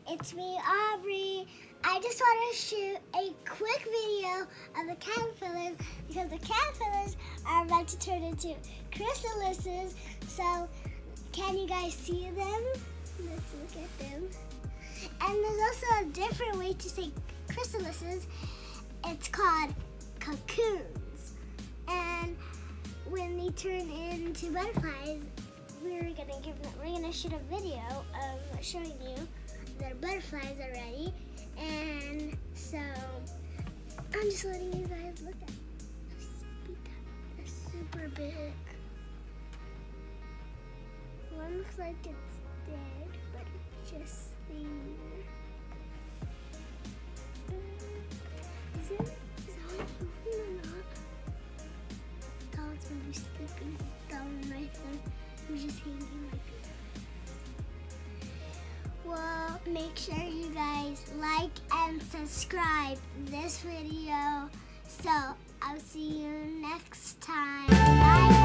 it's me, Aubrey. I just want to shoot a quick video of the caterpillars because the caterpillars are about to turn into chrysalises. So, can you guys see them? Let's look at them. And there's also a different way to say chrysalises. It's called cocoons. And when they turn into butterflies, we're gonna shoot a video of showing you their butterflies already. And so I'm just letting you guys look at it. They're super big. One looks like it's dead, but it's just there. Is that one moving or not? I thought it's gonna be sleeping down right there. We're just hanging like that. Well, make sure you guys like and subscribe this video. So I'll see you next time. Bye.